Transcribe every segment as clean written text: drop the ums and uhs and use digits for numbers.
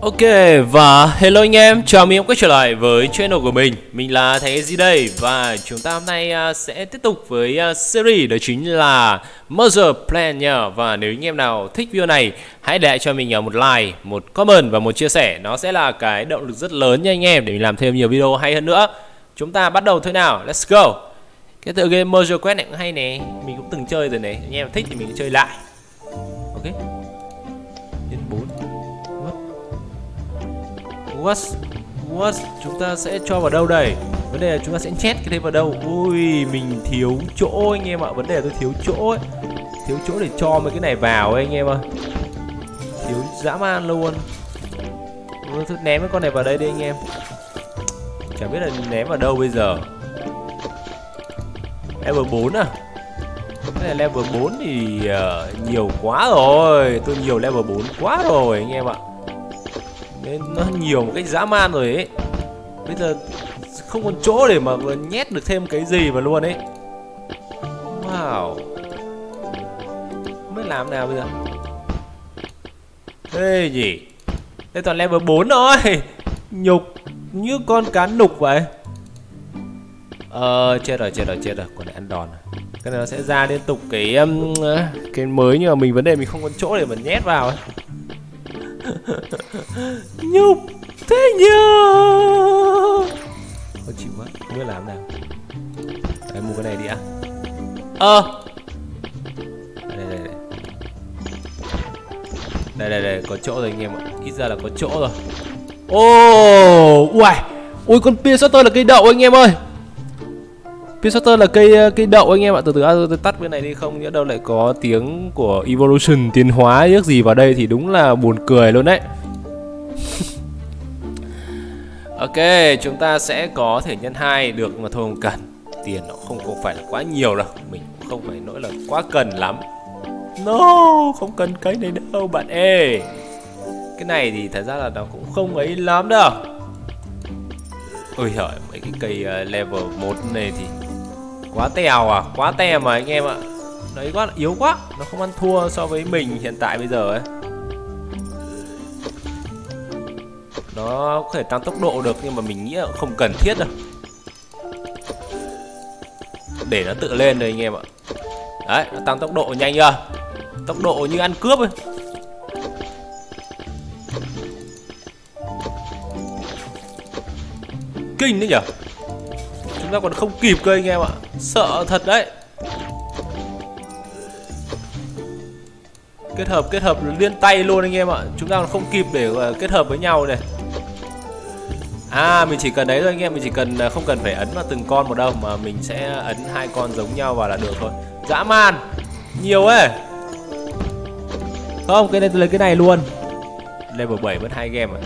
Ok, và hello anh em, chào mừng em quay trở lại với channel của mình. Mình là Thành EZ đây. Và chúng ta hôm nay sẽ tiếp tục với series đó chính là Mother Plan nha. Và nếu anh em nào thích video này, hãy để lại cho mình một like, một comment và một chia sẻ. Nó sẽ là cái động lực rất lớn nha anh em, để mình làm thêm nhiều video hay hơn nữa. Chúng ta bắt đầu thôi nào, let's go. Cái tựa game Mother Quest này cũng hay nè, mình cũng từng chơi rồi này. Anh em thích thì mình chơi lại. Ok, nhân 4. What? Chúng ta sẽ cho vào đâu đây? Vấn đề là chúng ta sẽ nhét cái đấy vào đâu? Ui, mình thiếu chỗ anh em ạ. Vấn đề là tôi thiếu chỗ ấy. Thiếu chỗ để cho mấy cái này vào ấy anh em ơi. Thiếu dã man luôn. Tôi ném cái con này vào đây đi anh em. Chẳng biết là ném vào đâu bây giờ. Level 4 à? Cái này level 4 thì nhiều quá rồi. Tôi nhiều level 4 quá rồi anh em ạ. Nên nó nhiều một cách dã man rồi ấy. Bây giờ không còn chỗ để mà nhét được thêm cái gì vào luôn ấy. Wow. Không biết làm nào bây giờ. Thế gì? Đây toàn level 4 thôi. Nhục như con cá nục vậy. Chết rồi. Còn này ăn đòn. Cái này nó sẽ ra liên tục cái mới, nhưng mà mình vấn đề mình không có chỗ để mà nhét vào ấy. Nhục thế nhờ. Ôi chịu quá, không biết làm nào. Đấy, mua cái này đi ạ. Đây, có chỗ rồi anh em ạ. Ít ra là có chỗ rồi. Ui, con pin sorter là cây đậu anh em ơi. Pin sorter là cây đậu anh em ạ. Từ từ tôi tắt cái này đi, không nhớ đâu lại có tiếng của evolution, tiến hóa ước gì vào đây thì đúng là buồn cười luôn đấy. Ok, chúng ta sẽ có thể nhân 2 được mà thôi không cần. Tiền nó không phải là quá nhiều đâu. Mình cũng không phải nỗi là quá cần lắm. No, không cần cái này đâu bạn ơi. Cái này thì thật ra là nó cũng không ấy lắm đâu. Ôi giời, mấy cái cây level 1 này thì quá tèo à, quá tè mà anh em ạ. Nó quá yếu quá, nó không ăn thua so với mình hiện tại bây giờ ấy. Nó có thể tăng tốc độ được nhưng mà mình nghĩ là không cần thiết đâu. Để nó tự lên rồi anh em ạ. Đấy, nó tăng tốc độ nhanh chưa? Tốc độ như ăn cướp ấy. Kinh đấy nhở. Chúng ta còn không kịp cơ anh em ạ. Sợ thật đấy. Kết hợp liên tay luôn anh em ạ. Chúng ta còn không kịp để kết hợp với nhau này. Mình chỉ cần đấy thôi anh em. Mình chỉ cần không cần phải ấn vào từng con một đâu, mà mình sẽ ấn 2 con giống nhau vào là được thôi. Dã man. Nhiều ấy. Không, cái này tôi lấy cái này luôn. Level 7 mất 2 game rồi.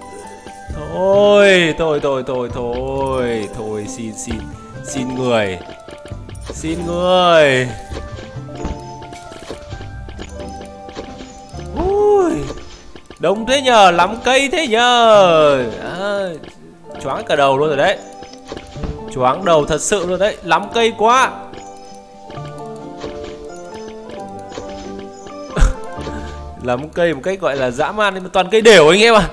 Thôi, xin người. Ui, đông thế nhờ, lắm cây thế nhờ. Choáng cả đầu luôn rồi đấy. Choáng đầu thật sự luôn đấy, lắm cây quá. Lắm cây một cách gọi là dã man, nhưng mà toàn cây đều anh em ạ.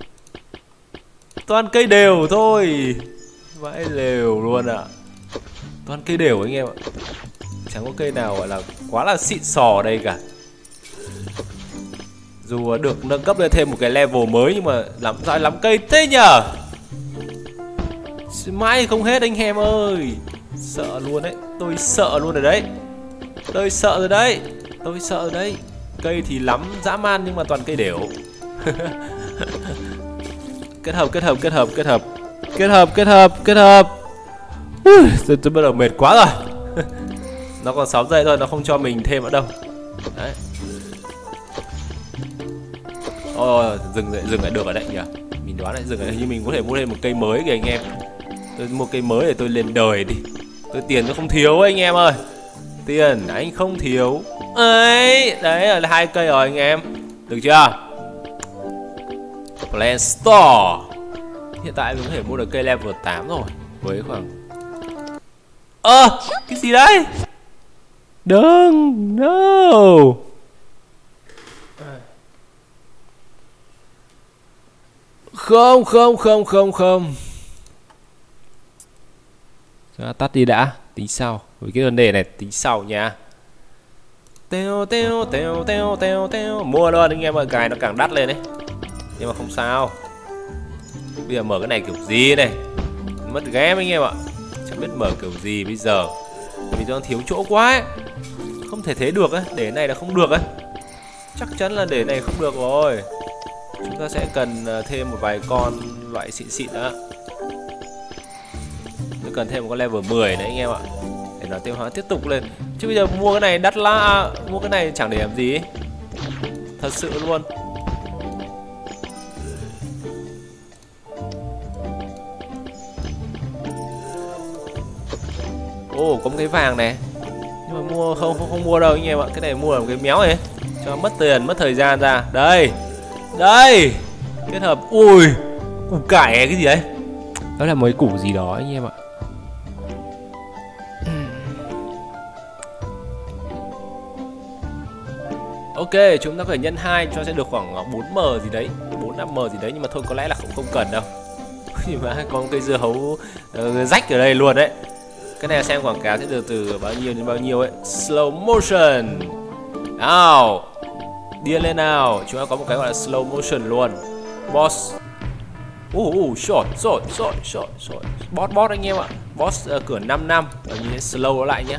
Toàn cây đều thôi. Vãi lều luôn ạ. Toàn cây đều anh em ạ. Chẳng có cây nào gọi là quá là xịn sò ở đây cả. Dù được nâng cấp lên thêm một cái level mới, nhưng mà lắm cây thế nhở. Mãi không hết anh em ơi. Sợ luôn đấy. Tôi sợ luôn rồi đấy. Tôi sợ rồi đấy. Cây thì lắm dã man nhưng mà toàn cây đều. Kết hợp. Ui, tôi bắt đầu mệt quá rồi. Nó còn 6 giây thôi, nó không cho mình thêm nữa đâu. Đấy. Dừng lại được ở đây nhỉ. Mình đoán lại dừng lại, nhưng mình có thể mua thêm một cây mới kìa anh em. Tôi mua cây mới để tôi lên đời đi. Tiền tôi không thiếu anh em ơi. Tiền anh không thiếu. Ấy, đấy là 2 cây rồi anh em. Được chưa? Plan Store. Hiện tại mình có thể mua được cây level 8 rồi. Với khoảng cái gì đấy? Đừng, no. Không không không không không. Tắt đi đã, tính sau. Với cái vấn đề này tính sau nha. Teo teo teo teo teo teo. Mua luôn anh em ơi, cài nó càng đắt lên đấy. Nhưng mà không sao. Bây giờ mở cái này kiểu gì này? Mất game anh em ạ. Chẳng biết mở kiểu gì bây giờ. Vì nó thiếu chỗ quá ấy. Không thể thế được ấy. Để này là không được ấy. Chắc chắn là để này không được rồi. Chúng ta sẽ cần thêm một vài con loại xịn xịn nữa. Tôi cần thêm một con level 10 nữa anh em ạ. Để nó tiêu hóa tiếp tục lên. Chứ bây giờ mua cái này đắt lắm. Mua cái này chẳng để làm gì ấy. Thật sự luôn. Ồ, có một cái vàng này. Nhưng mà mua không mua đâu anh em ạ. Cái này mua là một cái méo này. Cho mất tiền, mất thời gian ra. Đây. Đây. Kết hợp. Ui, củ cải cái gì đấy. Đó là mấy củ gì đó anh em ạ. Ok, chúng ta phải nhân 2 cho sẽ được khoảng 4M gì đấy, 4-5M gì đấy. Nhưng mà thôi có lẽ là không cần đâu. Nhưng mà có một cây dưa hấu rách ở đây luôn đấy. Cái này xem quảng cáo sẽ được từ bao nhiêu đến bao nhiêu ấy. Slow motion. Nào, điên lên nào. Chúng ta có một cái gọi là slow motion luôn. Boss. Short. Boss anh em ạ. Boss cửa 5 năm. Và nhìn slow nó lại nhé.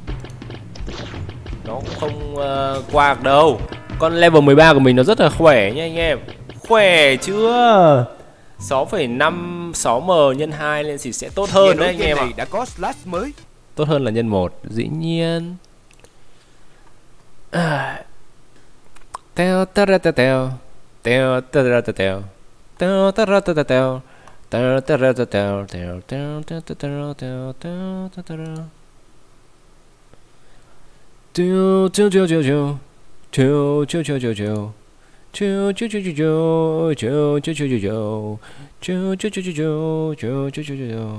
Nó cũng không qua được đâu. Con level 13 của mình nó rất là khỏe nha anh em. Khỏe chưa? 6,56M nhân 2 lên thì sẽ tốt hơn đấy anh em ạ. Đã có slash mới. Tốt hơn là nhân 1, dĩ nhiên. Teo teo teo teo. Teo teo teo teo. Teo teo teo teo teo. Teo teo teo teo teo teo teo teo teo teo teo. Chiu chiu chiu chiu chiu. Chiu chiu chiu chiu chiu. Chiu chiu chiu chiu chiu. Chiu chiu chiu chiu chiu. Chiu chiu chiu chiu chiu. Chiu chiu chiu chiu chiu.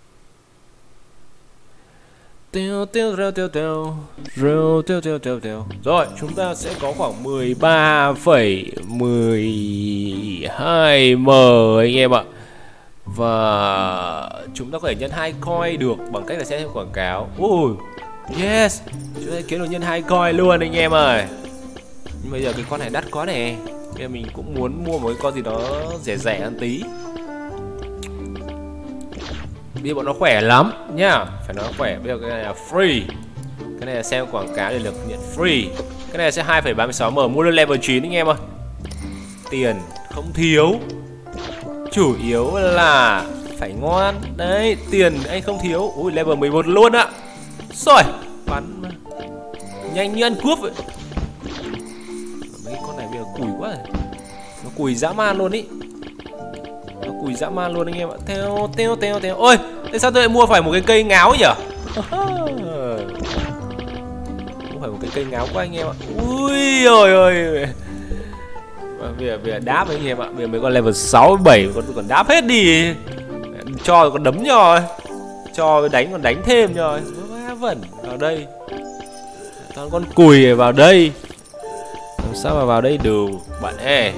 Teo teo teo teo teo. Rêu teo teo teo teo. Rồi, chúng ta sẽ có khoảng 13,12M anh em ạ. Và chúng ta có thể nhân 2 coin được bằng cách là xem theo quảng cáo. Ui, yes, chúng ta kiếm được nhân 2 coin luôn anh em ơi. Nhưng bây giờ cái con này đắt quá này. Bây giờ mình cũng muốn mua một cái con gì đó rẻ rẻ hơn tí. Bây giờ bọn nó khỏe lắm nhá. Phải nói khỏe. Bây giờ cái này là free. Cái này là xem quảng cáo để được nhận free. Cái này sẽ 2,36M. Mua lên level 9 anh em ơi. Tiền không thiếu. Chủ yếu là phải ngoan. Đấy, tiền anh không thiếu. Ui, level 11 luôn ạ. Rồi, bắn nhanh như ăn cướp vậy. Mấy con này bây giờ cùi quá rồi. Nó cùi dã man luôn ý. Nó cùi dã man luôn anh em ạ. Teo teo teo teo. Ôi, tại sao tôi lại mua phải một cái cây ngáo nhỉ? Mua phải một cái cây ngáo quá anh em ạ. Ui ôi ôi. Bây giờ đáp anh em ạ. Bây giờ mấy con level 6, 7 còn đáp hết đi. Cho còn đấm rồi. Cho đánh còn đánh thêm rồi. Vẩn vào đây. Toàn con cùi vào đây. Làm sao mà vào đây được bạn ê.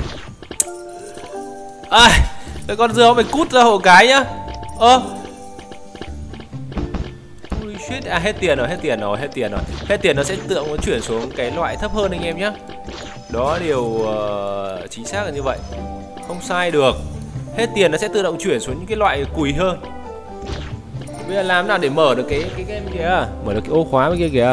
Cái con dưa mày cút ra hộ cái nhá. Ui shit, hết tiền rồi. Hết tiền nó sẽ tự nó chuyển xuống cái loại thấp hơn anh em nhá. Đó điều chính xác là như vậy. Không sai được. Hết tiền nó sẽ tự động chuyển xuống những cái loại cùi hơn. Bây giờ làm nào để mở được cái game kìa. Mở được cái ô khóa bên kia kìa.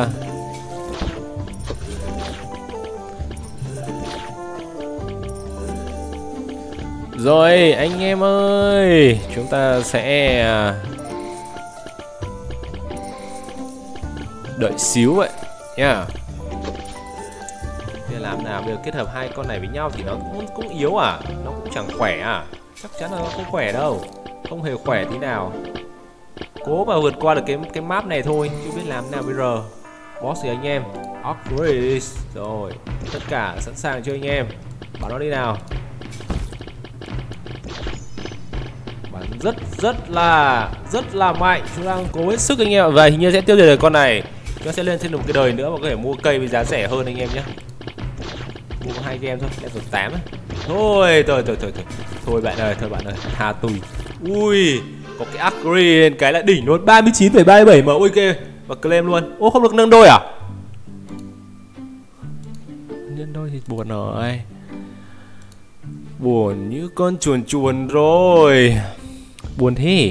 Rồi anh em ơi, chúng ta sẽ đợi xíu vậy nha. Bây giờ làm nào bây giờ kết hợp hai con này với nhau thì nó cũng yếu à. Nó cũng chẳng khỏe à. Chắc chắn là nó không khỏe đâu. Không hề khỏe tí nào. Cố mà vượt qua được cái map này thôi. Chưa biết làm nào bây giờ. Boss gì anh em. Upgrade. Rồi, tất cả sẵn sàng chưa anh em. Bắn nó đi nào. Bắn rất là mạnh. Chúng ta cố hết sức anh em. Và hình như sẽ tiêu diệt được con này. Chúng ta sẽ lên thêm một cái đời nữa mà có thể mua cây với giá rẻ hơn anh em nhé. Mua 2 game thôi, level 8 ấy. Thôi thôi bạn ơi, tha tôi. Ui, có cái upgrade cái là đỉnh luôn, 39,37 mà ui kê và claim luôn. Ô không được nâng đôi à? Nhân đôi thì buồn rồi. Buồn như con chuồn chuồn rồi. Buồn thế.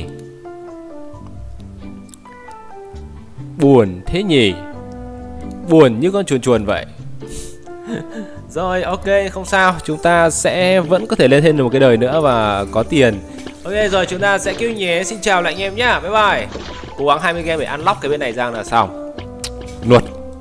Buồn thế nhỉ. Buồn như con chuồn chuồn vậy. Rồi ok, không sao. Chúng ta sẽ vẫn có thể lên thêm được một cái đời nữa và có tiền. Ok rồi, chúng ta sẽ kêu nhé. Xin chào lại anh em nhá. Bye bye. Cố gắng 20 game để unlock cái bên này ra là xong. Luật.